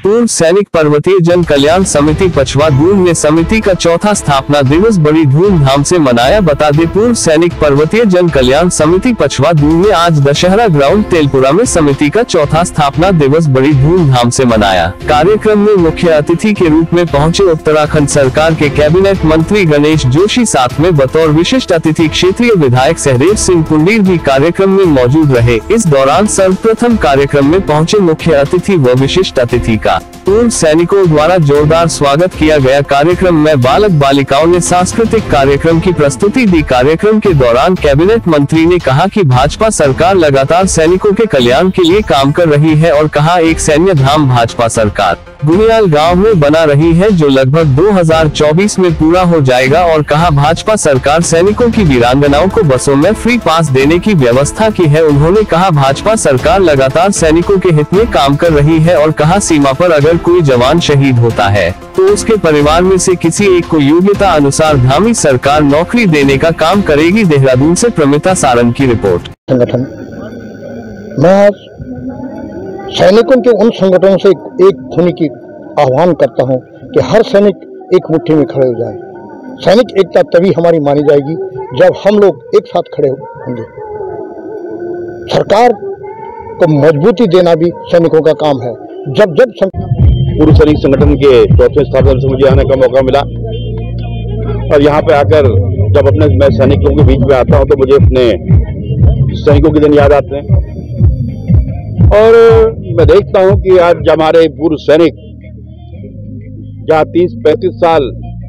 पूर्व सैनिक पर्वतीय जन कल्याण समिति पछवा दून ने समिति का चौथा स्थापना दिवस बड़ी धूमधाम से मनाया। बता दें, पूर्व सैनिक पर्वतीय जन कल्याण समिति पछवा दून ने आज दशहरा ग्राउंड तेलपुरा में समिति का चौथा स्थापना दिवस बड़ी धूमधाम से मनाया। कार्यक्रम में मुख्य अतिथि के रूप में पहुंचे उत्तराखंड सरकार के कैबिनेट मंत्री गणेश जोशी, साथ में बतौर विशिष्ट अतिथि क्षेत्रीय विधायक सहदेव सिंह पुंडीर भी कार्यक्रम में मौजूद रहे। इस दौरान सर्वप्रथम कार्यक्रम में पहुंचे मुख्य अतिथि व विशिष्ट अतिथि का पूर्व सैनिकों द्वारा जोरदार स्वागत किया गया। कार्यक्रम में बालक बालिकाओं ने सांस्कृतिक कार्यक्रम की प्रस्तुति दी। कार्यक्रम के दौरान कैबिनेट मंत्री ने कहा कि भाजपा सरकार लगातार सैनिकों के कल्याण के लिए काम कर रही है और कहा, एक सैन्य धाम भाजपा सरकार गुनियाल गांव में बना रही है जो लगभग 2024 में पूरा हो जाएगा। और कहा, भाजपा सरकार सैनिकों की वीरांगनाओं को बसों में फ्री पास देने की व्यवस्था की है। उन्होंने कहा, भाजपा सरकार लगातार सैनिकों के हित में काम कर रही है और कहा, सीमा पर अगर कोई जवान शहीद होता है तो उसके परिवार में से किसी एक को योग्यता अनुसार धामी सरकार नौकरी देने का काम करेगी। देहरादून से प्रमिता सारंग की रिपोर्ट। संगठन मैं सैनिकों के उन संगठनों से एक होने की आह्वान करता हूं कि हर सैनिक एक मुट्ठी में खड़े हो जाए। सैनिक एकता तभी हमारी मानी जाएगी जब हम लोग एक साथ खड़े होंगे। सरकार को मजबूती देना भी सैनिकों का काम है। जब पूर्व सैनिक संगठन के चौथे स्थापना से मुझे आने का मौका मिला और यहाँ पे आकर जब मैं सैनिकों के बीच में आता हूँ तो मुझे अपने सैनिकों के दिन याद आते हैं। और मैं देखता हूं कि आज हमारे पूर्व सैनिक जहां 30-35 साल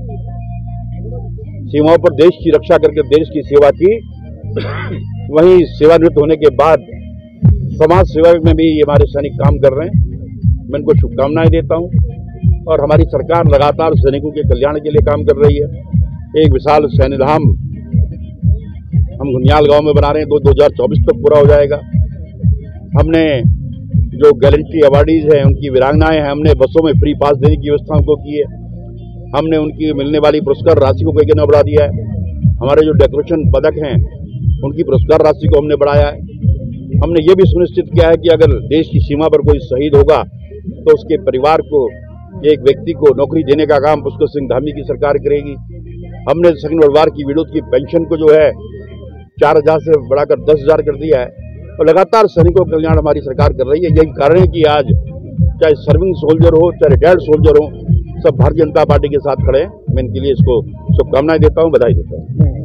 सीमाओं पर देश की रक्षा करके देश की सेवा की, वहीं सेवानिवृत्त होने के बाद समाज सेवा में भी हमारे सैनिक काम कर रहे हैं। मैं इनको शुभकामनाएं देता हूं और हमारी सरकार लगातार सैनिकों के कल्याण के लिए काम कर रही है। एक विशाल सैन्य धाम हम गुनियाल गांव में बना रहे हैं, 2024 तक पूरा हो जाएगा। हमने जो गैलेंट्री अवार्डीज हैं, उनकी वीरांगनाएं हैं, हमने बसों में फ्री पास देने की व्यवस्था उनको की है। हमने उनकी मिलने वाली पुरस्कार राशि को कई गुना बढ़ा दिया है। हमारे जो डेकोरेशन पदक हैं उनकी पुरस्कार राशि को हमने बढ़ाया है। हमने ये भी सुनिश्चित किया है कि अगर देश की सीमा पर कोई शहीद होगा तो उसके परिवार को, एक व्यक्ति को नौकरी देने का काम पुष्कर सिंह धामी की सरकार करेगी। हमने सेकंड वर्ल्ड वार की विडोज की पेंशन को जो है 4000 से बढ़ाकर 10,000 कर दिया है और लगातार सैनिकों का कल्याण हमारी सरकार कर रही है। यही कारण है कि आज चाहे सर्विंग सोल्जर हो, चाहे रिटायर्ड सोल्जर हो, सब भारतीय जनता पार्टी के साथ खड़े हैं। मैं इनके लिए इसको शुभकामनाएं देता हूं, बधाई देता हूं।